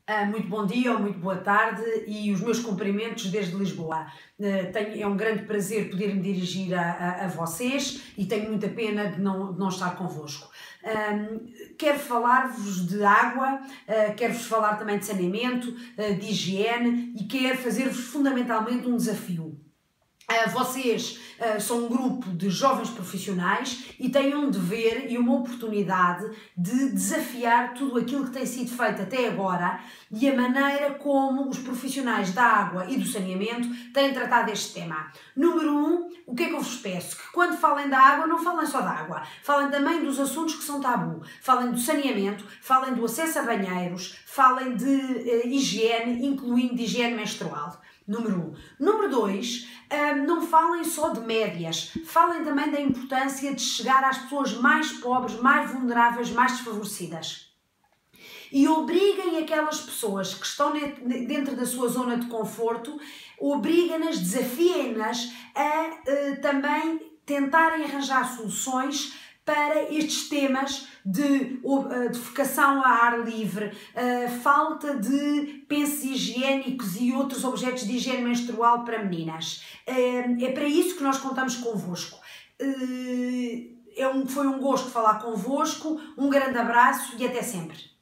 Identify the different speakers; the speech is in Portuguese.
Speaker 1: Muito bom dia ou muito boa tarde e os meus cumprimentos desde Lisboa. É um grande prazer poder me dirigir a vocês e tenho muita pena de não estar convosco. Quero falar-vos de água, quero-vos falar também de saneamento, de higiene e quero fazer-vos fundamentalmente um desafio. Vocês são um grupo de jovens profissionais e têm um dever e uma oportunidade de desafiar tudo aquilo que tem sido feito até agora e a maneira como os profissionais da água e do saneamento têm tratado este tema. Número 1, o que é que eu vos peço? Que quando falem da água, não falem só da água, falem também dos assuntos que são tabu, falem do saneamento, falem do acesso a banheiros, falem de higiene, incluindo de higiene menstrual. Número 1. Número 2, não falem só de médias, falem também da importância de chegar às pessoas mais pobres, mais vulneráveis, mais desfavorecidas. E obriguem aquelas pessoas que estão dentro da sua zona de conforto, obriguem-nas, desafiem-nas a também tentarem arranjar soluções para estes temas de defecação a ar livre, falta de pensos higiênicos e outros objetos de higiene menstrual para meninas. É para isso que nós contamos convosco. Foi um gosto falar convosco, um grande abraço e até sempre.